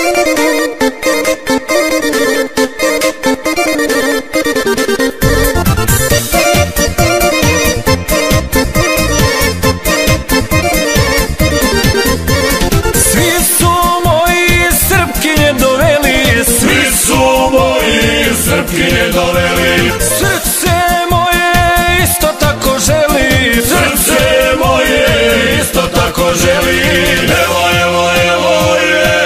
Srpkinje doveli, srce moje isto tako želi, srce moje isto tako želi. Evo, evo, evo je,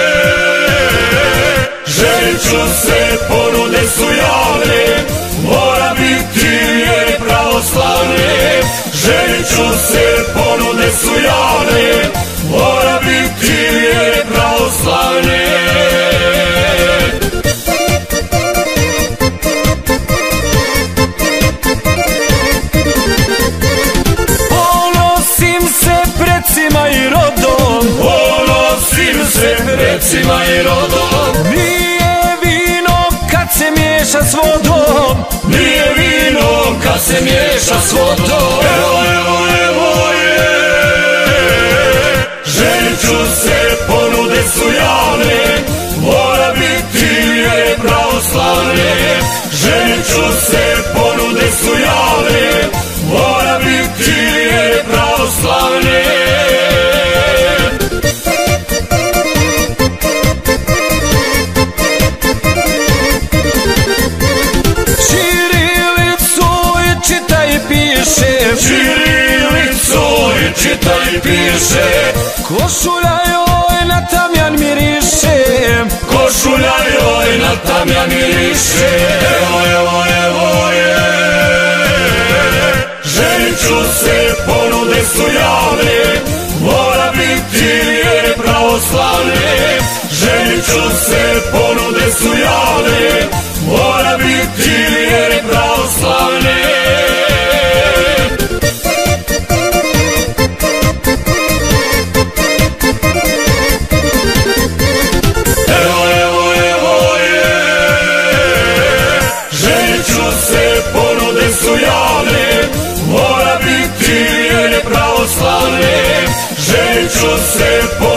ženit ću se, ponude su javne, mora biti jer je pravoslavne. Ženit ću se, ponude su javne, mora biti jer je pravoslavne. I rodom, ponosim se precima i rodom. Nije vino kad se miješa s vodom, nije vino kad se miješa s vodom. Evo, evo, evo je, ženit ću se, ponude su javne, mora biti jer je pravoslavne. Ženit ću se, ponude su javne, mora biti jer je pravoslavne. Ćirilicu i čitaj piše, košulja joj na tamjan miriše, košulja joj na tamjan miriše. Evo, evo, evo je, ženit ću se, ponude su javne, mora biti jer je pravoslavne. Ženit ću se, ponude su javne, mora biti jer je pravoslavne. Mora biti jer je pravoslavne. Ženit ću se,